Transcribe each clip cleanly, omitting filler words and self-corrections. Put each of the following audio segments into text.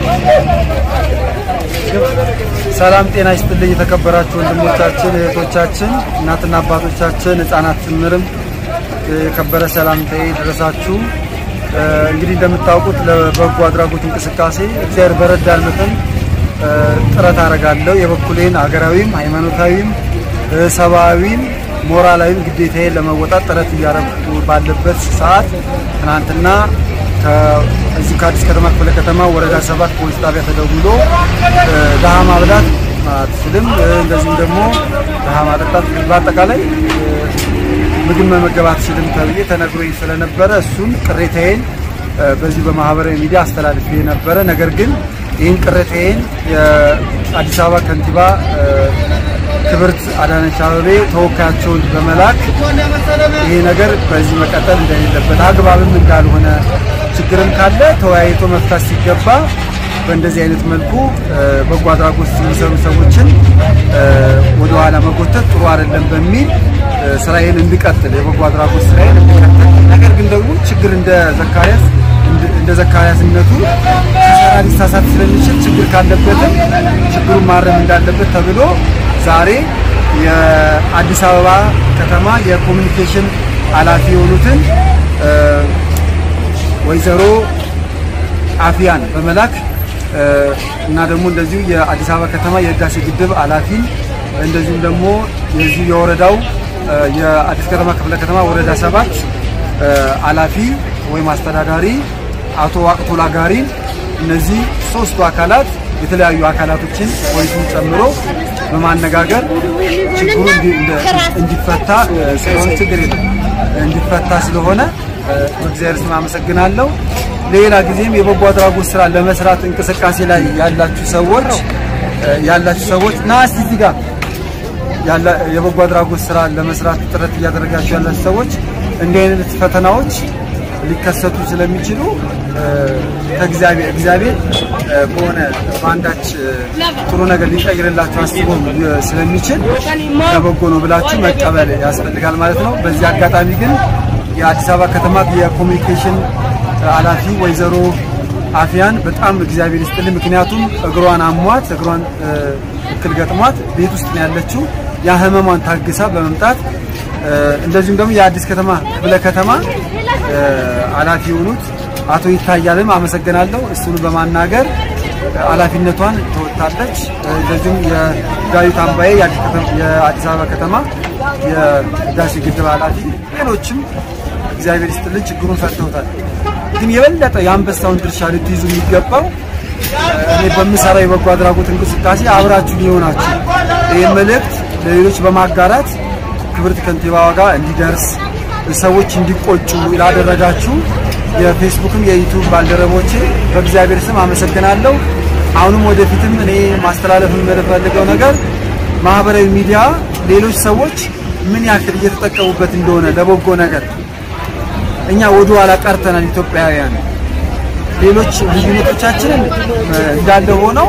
ሰላም ጤና ይስጥልኝ የተከበራችሁ ወንድሞቻችን እህቶቻችን እናትና አባቶቻችን ህፃናት ጭምርም የከበረ ሰላምታዬ ድረሳችሁ እንግዲህ እንደምታውቁት ለበጎ አድራጎት እንቅስቃሴ እግዚአብሔር በረዳን መጠን ጥረት አደርጋለሁ የበኩሌን ሀገራዊም ሃይማኖታዊም ሰብአዊም ሞራላዊም ግዴታዬን ለመወጣት ጥረት እያደረኩ ባለበት ሰዓት ትናንትና ከዚህ ከአዲስ ከተማ ክፍለ ከተማ ወረዳ 7 ፖሊስ ጣቢያ ተደውሎ ደሃ ማብላት አትችልም እንደዚሁም ደግሞ ደሃ ማጠጣት በአጠቃላይ ምግብ መመገብ አትችልም ተብዬ ተነግሮኝ ስለነበረ እሱን ቅሬታዬን በዚህ በማህበራዊ ሚዲያ አስተላልፌ ነበር ነገር ግን ይህን ቅሬታዬን የአዲስ አበባ ከንቲባ ክብርት አዳነች አቤቤ ተወካያቸውን በመላክ ይሄ ነገር በዚህ መቀጠል እንደሌለበት አግባብም እንዳልሆነ ችግርም ካለ ተወያይቶ መፍታት ሲገባ በእንደዚህ አይነት መልኩ በጎ አድራጎት የሚሰሩ ሰዎችን ወደ ኋላ መጎተት ጥሩ አይደለም በሚል ስራዬን እንድቀጥል የበጎ አድራጎት ስራዬን እንድቀጥል ነገር ግን ደግሞ ችግር እንደ ዘካሪያስነቱ ሰራ ሊሳሳት ስለሚችል ችግር ካለበትም ችግሩን ማረም እንዳለበት ተብሎ ዛሬ የአዲስ አበባ ከተማ የኮሙኒኬሽን ኃላፊ የሆኑትን ወይዘሮ አፊያን በመላክ እና ደግሞ እንደዚሁ የአዲስ አበባ ከተማ የህዳሴ ግድብ ኃላፊን እንደዚሁ ደግሞ የዚህ የወረዳው የአዲስ ከተማ ክፍለ ከተማ ወረዳ 7 ኃላፊ ወይ ማስተዳዳሪ አቶ ዋቅቶላ ጋሪን እነዚህ ሶስቱ አካላት የተለያዩ አካላቶችን ወይቱን ጨምሮ በማነጋገር ችግሩ እንዲፈታ ስለሆነ ችግር እንዲፈታ ስለሆነ በእግዚአብሔር ስም አመሰግናለሁ ሌላ ጊዜም የበጎ አድራጎት ስራ ለመስራት እንቅስቃሴ ላይ ያላችሁ ሰዎች ናስቲ እዚህ ጋር የበጎ አድራጎት ስራ ለመስራት ጥረት እያደረጋችሁ ያላችሁ ሰዎች እንዲህ አይነት ፈተናዎች ሊከሰቱ ስለሚችሉ እግዚአብሔር በሆነ ባንዳች ጥሩ ነገር ሊቀይርላችሁ አስቦ ስለሚችል ለበጎ ነው ብላችሁ መቀበል ያስፈልጋል ማለት ነው በዚህ አጋጣሚ ግን የአዲስ አበባ ከተማ የኮሙኒኬሽን ኃላፊ ወይዘሮ አፊያን በጣም እግዚአብሔር ይስጥልኝ ምክንያቱም እግሯን አሟት እግሯን እክል ገጥሟት ቤት ውስጥ ነው ያለችው ያ ህመሟን ታግሳ በመምጣት እንደዚሁም ደግሞ የአዲስ ከተማ ክፍለ ከተማ ኃላፊ የሆኑት አቶ ይታያልም አመሰግናለሁ እሱን በማናገር ኃላፊነቷን ተወጣለች እንደዚሁም የዳዊት አምባዬ የአዲስ አበባ ከተማ የህዳሴ ግድብ ኃላፊ ሌሎችም እግዚአብሔር ይስጥልኝ ችግሩን ፈተውታል ግን የበለጠ የአንበሳውን ድርሻ ልትይዙ የሚገባው እኔ በመሰራው የበጎ አድራጎት እንቅስቃሴ አብራችሁ ሊሆናችሁ ይሄ መልእክት ለሌሎች በማጋራት ክብርት ከንቲባዋ ጋር እንዲደርስ ሰዎች እንዲቆጩ ያደረጋችሁ የፌስቡክም የዩቲዩብ ባልደረቦቼ በእግዚአብሔር ስም አመሰግናለሁ አሁንም ወደፊትም እኔ ማስተላለፍ የምፈልገው ነገር ማህበራዊ ሚዲያ ሌሎች ሰዎች ምን ያክል እየተጠቀሙበት እንደሆነ ለበጎ ነገር እኛ ወደ ኋላ ቀርተናል ኢትዮጵያውያን ሌሎች ልዩነቶቻችንን እንዳለ ሆነው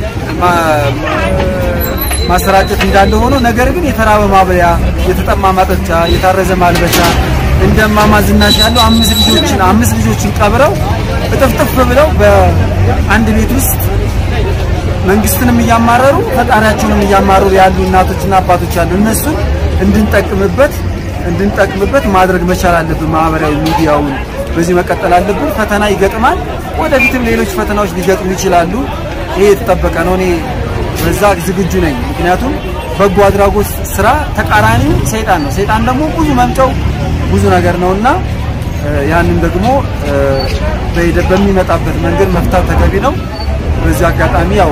ማሰራጨት እንዳለ ሆኖ ነገር ግን የተራበ ማብያ የተጠማ ማጠጫ የታረዘ ማልበሻ እንደማማ ዝናሽ ያለው አምስት ልጆችን ቀብረው እጥፍጥፍ ብለው በአንድ ቤት ውስጥ መንግስትንም ያማረሩ ፈጣሪያቸውንም ያማረሩ ያሉ እናቶችና አባቶች አሉ እነሱ እንድንጠቅምበት ማድረግ መቻል አለብን ማህበራዊ ሚዲያውን በዚህ መቀጠል አለብን ፈተና ይገጥማል ወደፊትም ሌሎች ፈተናዎች ሊገጥሙ ይችላሉ ይሄ ተጠበቀ ነው እኔ በዛ ዝግጁ ነኝ ምክንያቱም በጎ አድራጎት ስራ ተቃራኒው ሰይጣን ነው ሰይጣን ደግሞ ብዙ መምጫው ብዙ ነገር ነውና ያንን ደግሞ በሚመጣበት መንገድ መፍታት ተገቢ ነው በዚህ አጋጣሚ ያው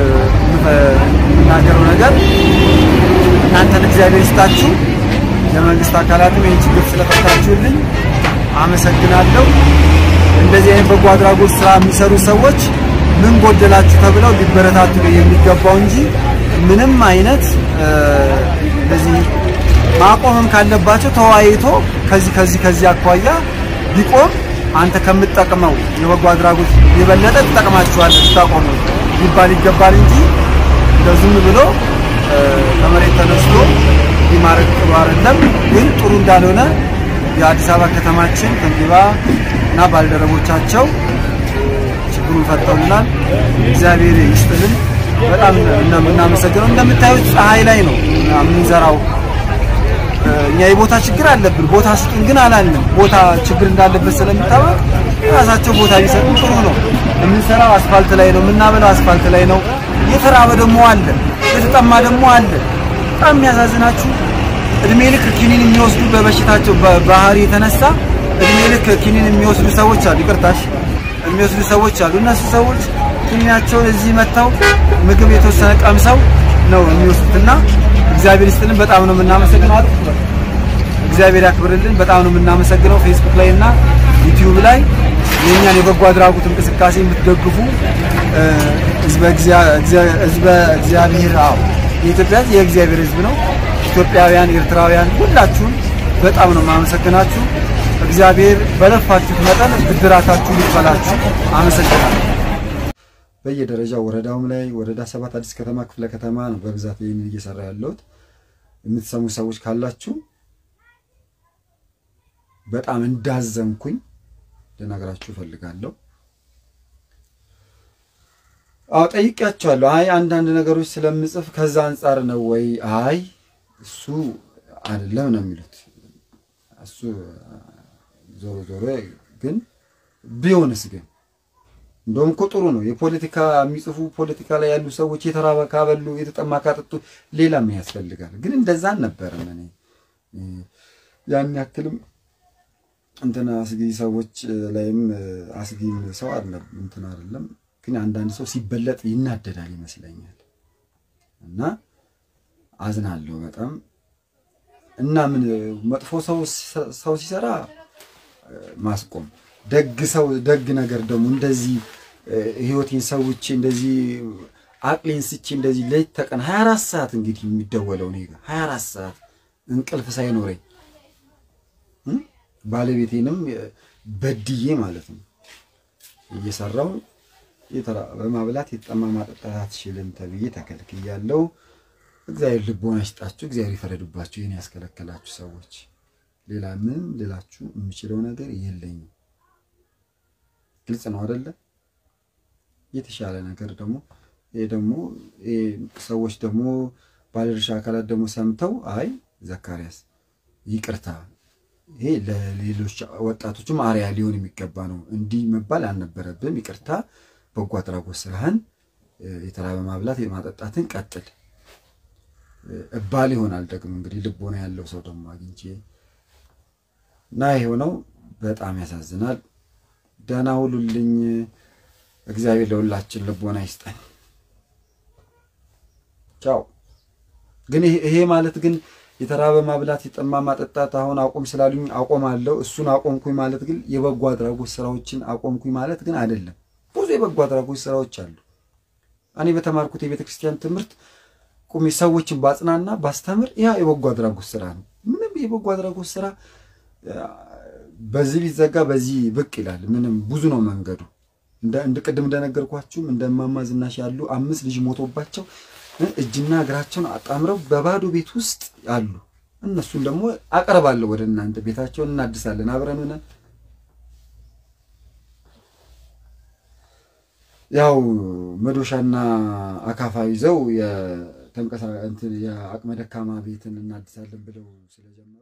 የምናገረው ነገር እናንተን እግዚአብሔር ይስጣችሁ የመንግስት አካላትም ይህን ችግር ስለፈታችሁልኝ አመሰግናለሁ እንደዚህ አይነት በጎ አድራጎት ስራ የሚሰሩ ሰዎች ምን ጎደላችሁ ተብለው ሊበረታቱ የሚገባው እንጂ ምንም አይነት ለዚህ ማቆምም ካለባቸው ተዋይቶ ከዚህ አኳያ ቢቆም አንተ ከምትጠቅመው የበጎ አድራጎት የበለጠ ተጠቅማችኋለህ ታቆሙ ይባል እንጂ ለዝም ብሎ ከመሬት ተነስቶ ይማረክ ጥሩ አይደለም ግን ጥሩ እንዳልሆነ የአዲስ አበባ ከተማችን ከንቲባ እና ባልደረቦቻቸው ችግሩን ፈተውልናል እግዚአብሔር ይስጥልን በጣም እናመሰግናለን እንደምታዩት ፀሐይ ላይ ነው የምንዘራው እኛ የቦታ ችግር አለብን ቦታ ስጡን ግን አላልንም ቦታ ችግር እንዳለበት ስለምታወቅ ራሳቸው ቦታ ቢሰጡ ጥሩ ነው የምንሰራው አስፋልት ላይ ነው የምናበላው አስፋልት ላይ ነው የተራበ ደግሞ አለ የተጠማ ደግሞ አለ በጣም የሚያሳዝናችሁ እድሜ ልክ ኪኒን የሚወስዱ በበሽታቸው በባህሪ የተነሳ እድሜ ልክ ኪኒን የሚወስዱ ሰዎች አሉ ይቅርታሽ የሚወስዱ ሰዎች አሉ እነሱ ሰዎች ኪኒናቸውን እዚህ መጣው ምግብ የተወሰነ ቀምሰው ነው የሚወስዱትና እግዚአብሔር ይስጥልን በጣም ነው የምናመሰግነው እግዚአብሔር ያክብርልን በጣም ነው የምናመሰግነው ፌስቡክ ላይና ዩቲዩብ ላይ የኛን የበጎ አድራጎት እንቅስቃሴ የምትደግፉ ህዝበ እግዚአብሔር የኢትዮጵያ የእግዚአብሔር ህዝብ ነው ኢትዮጵያውያን ኤርትራውያን ሁላችሁም በጣም ነው የማመሰግናችሁ እግዚአብሔር በለፋችሁ መጠን ብድራታችሁ ይፈላችሁ አመሰግናለሁ በየደረጃው ወረዳውም ላይ ወረዳ 7 አዲስ ከተማ ክፍለ ከተማ ነው በብዛት ይሄን እየሰራ ያለው የምትሰሙ ሰዎች ካላችሁ በጣም እንዳዘንኩኝ ለነገራችሁ ፈልጋለሁ ጠይቄያቸዋለሁ አይ አንዳንድ ነገሮች ስለምጽፍ ከዛ አንፃር ነው ወይ አይ እሱ አይደለም ነው የሚሉት እሱ ዞሮ ግን ቢሆንስ ግን እንደውም ጥሩ ነው የፖለቲካ የሚጽፉ ፖለቲካ ላይ ያሉ ሰዎች የተራበ ካበሉ የተጠማ ካጠጡ ሌላ ምን ያስፈልጋል ግን እንደዛ ነበር እኔ ያን ያክልም እንትና አስጊ ሰዎች ላይም አስጊም ሰው አይደለም እንትና አይደለም ግን አንዳንድ ሰው ሲበለጥ ይናደዳል ይመስለኛል እና አዝናለሁ በጣም እና ምን መጥፎ ሰው ሲሰራ ማስቆም ደግ ነገር ደግሞ እንደዚህ ህይወቴን ሰውቼ እንደዚህ አቅሌን ስቼ እንደዚህ ለይት ተቀን 24 ሰዓት እንግዲህ የሚደወለው ነው 24 ሰዓት እንቅልፍ ሳይኖረኝ ባለቤቴንም በድዬ ማለት ነው እየሰራው በማብላት የተጠማ ማጠጣት አትችልም ተብዬ ተከልክያለሁ እግዚአብሔር ልቦና ይስጣችሁ እግዚአብሔር ይፈረድባችሁ ይሄን ያስከለከላችሁ ሰዎች ሌላ ምን ልላችሁ የምችለው ነገር የለኝም ግልጽ ነው አይደለ የተሻለ ነገር ደግሞ ሰዎች ደግሞ ባለድርሻ አካላት ደግሞ ሰምተው አይ ዘካሪያስ ይቅርታ ይሄ ለሌሎች ወጣቶችም አሪያ ሊሆን የሚገባ ነው እንዲህ መባል አልነበረብም ይቅርታ በጎ አድራጎት ስራህን የተራበ ማብላት የማጠጣትን ቀጥል እባል ይሆናል ደግሞ እንግዲህ ልቦና ያለው ሰው ደግሞ አግኝቼ ና ይሆነው በጣም ያሳዝናል ደና ሁሉልኝ እግዚአብሔር ለሁላችን ልቦና ይስጠን ቻው ግን ይሄ ማለት ግን የተራበ ማብላት የጠማ ማጠጣት አሁን አቆም ስላሉኝ አቆማለሁ እሱን አቆምኩኝ ማለት ግን የበጎ አድራጎት ስራዎችን አቆምኩኝ ማለት ግን አይደለም ብዙ የበጎ አድራጎት ስራዎች አሉ እኔ በተማርኩት የቤተክርስቲያን ትምህርት ቁሚ ሰዎችን ባጽናና ባስተምር ያ የበጎ አድራጎት ስራ ነው ምንም የበጎ አድራጎት ስራ በዚህ ቢዘጋ በዚህ ብቅ ይላል ምንም ብዙ ነው መንገዱ እንደቀደም እንደነገርኳችሁ እንደማማ ዝናሽ ያሉ 5 ልጅ ሞቶባቸው እጅና እግራቸውን አጣምረው በባዶ ቤት ውስጥ ያሉ እነሱን ደግሞ አቀርባለሁ ወደ እናንተ ቤታቸውን እናድሳለን አብረን ሆነን ያው መዶሻና አካፋ ይዘው የተንቀሳቀሰ የአቅመ ደካማ ቤትን እናድሳለን ብለው ስለጀመሩ